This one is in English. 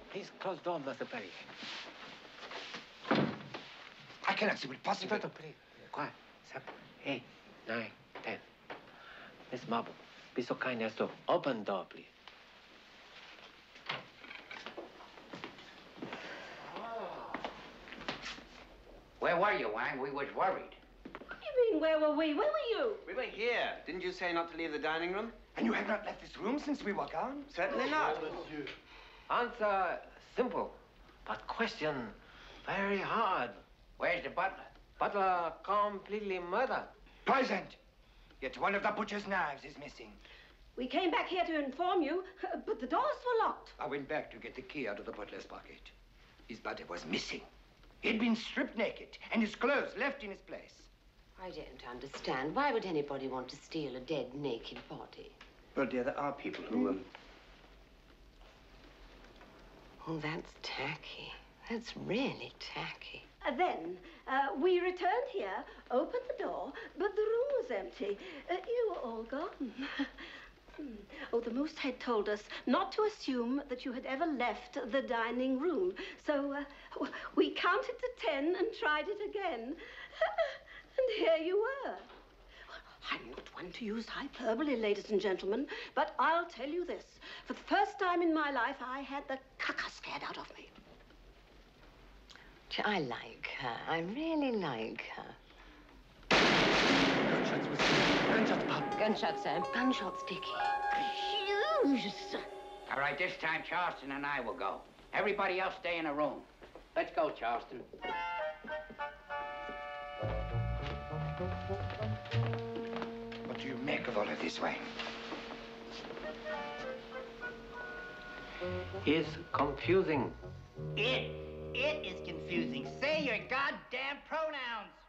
Please close door, Mr. Perrier. I cannot see what possible. Please. Quiet. 7, 8, 9, 10. Miss Marple, be so kind as to open door, please. Where were you, Wang? We was worried. What do you mean, where were we? Where were you? We were here. Didn't you say not to leave the dining room? And you have not left this room since we were gone? Certainly not. Answer simple, but question very hard. Where's the butler? Butler completely murdered. Poisoned. Yet one of the butcher's knives is missing. We came back here to inform you, but the doors were locked. I went back to get the key out of the butler's pocket. His body was missing. He'd been stripped naked, and his clothes left in his place. I don't understand. Why would anybody want to steal a dead, naked body? Well, dear, there are people who, Oh, that's tacky. That's really tacky. Then we returned here, opened the door, but the room was empty. You were all gone. Oh, the moose had told us not to assume that you had ever left the dining room. So we counted to 10 and tried it again. And here you were. I'm not one to use hyperbole, ladies and gentlemen, but I'll tell you this. For the first time in my life, I had the caca scared out of me. I like her. I really like her. Gunshots, Miss. Gunshots, Pop. Gunshots, Sam. Gunshots, Dickie. All right, this time Charleston and I will go. Everybody else stay in a room. Let's go, Charleston. What do you make of all of this, Wang? Is confusing. It is confusing. Say your goddamn pronouns.